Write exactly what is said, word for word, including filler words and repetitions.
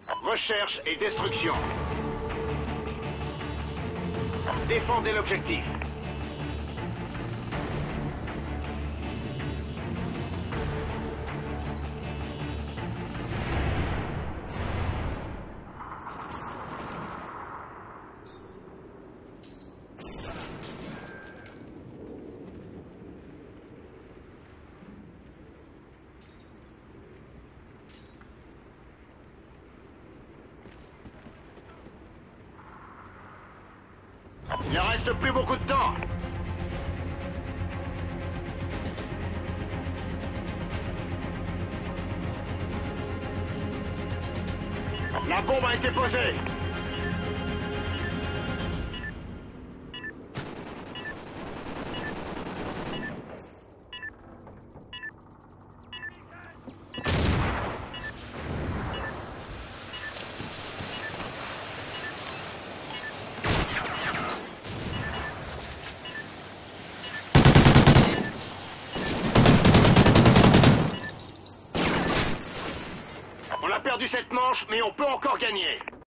Recherche et destruction. Défendez l'objectif. Il ne reste plus beaucoup de temps. La bombe a été posée. On a perdu cette manche, mais on peut encore gagner.